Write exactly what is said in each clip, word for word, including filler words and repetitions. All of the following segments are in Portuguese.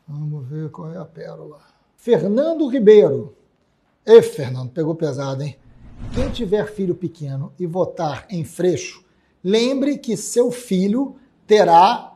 Vamos ver qual é a pérola. Fernando Ribeiro. Ei, Fernando, pegou pesado, hein? Quem tiver filho pequeno e votar em Freixo, lembre que seu filho terá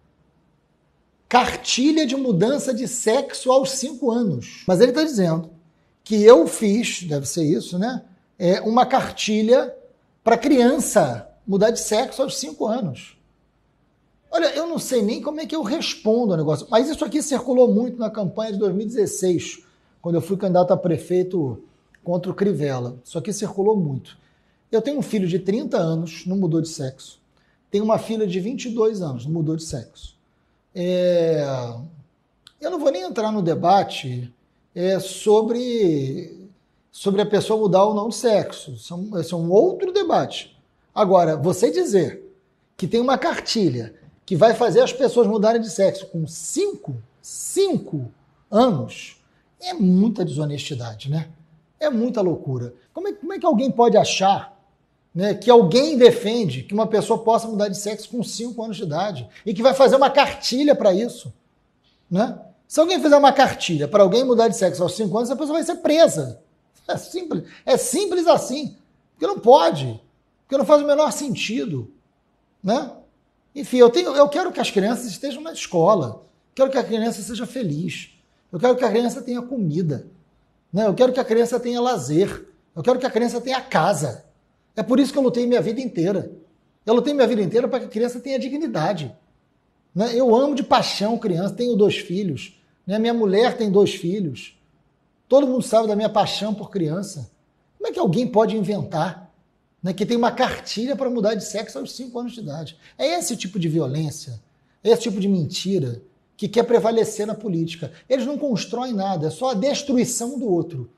cartilha de mudança de sexo aos cinco anos. Mas ele está dizendo que eu fiz, deve ser isso, né? É uma cartilha para criança mudar de sexo aos cinco anos. Olha, eu não sei nem como é que eu respondo ao negócio, mas isso aqui circulou muito na campanha de dois mil e dezesseis, quando eu fui candidato a prefeito contra o Crivella. Isso aqui circulou muito. Eu tenho um filho de trinta anos, não mudou de sexo. Tenho uma filha de vinte e dois anos, não mudou de sexo. É... Eu não vou nem entrar no debate é, sobre, sobre a pessoa mudar ou não de sexo. Esse é um outro debate. Agora, você dizer que tem uma cartilha que vai fazer as pessoas mudarem de sexo com cinco, cinco anos, é muita desonestidade, né? É muita loucura. Como é, como é que alguém pode achar, né, que alguém defende que uma pessoa possa mudar de sexo com cinco anos de idade e que vai fazer uma cartilha para isso, né? Se alguém fizer uma cartilha para alguém mudar de sexo aos cinco anos, a pessoa vai ser presa. É simples, é simples assim. Porque não pode. Porque não faz o menor sentido, né? Enfim, eu, tenho, eu quero que as crianças estejam na escola. Quero que a criança seja feliz. Eu quero que a criança tenha comida. Né? Eu quero que a criança tenha lazer. Eu quero que a criança tenha casa. É por isso que eu lutei minha vida inteira. Eu lutei minha vida inteira para que a criança tenha dignidade. Né? Eu amo de paixão criança. Tenho dois filhos. Né? Minha mulher tem dois filhos. Todo mundo sabe da minha paixão por criança. Como é que alguém pode inventar, né, que tem uma cartilha para mudar de sexo aos cinco anos de idade? É esse tipo de violência, é esse tipo de mentira que quer prevalecer na política. Eles não constroem nada, é só a destruição do outro.